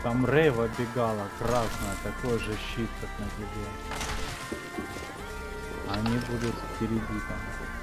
Там Рейва бегала, красная, такой же щит, как на тебе. Они будут впереди там.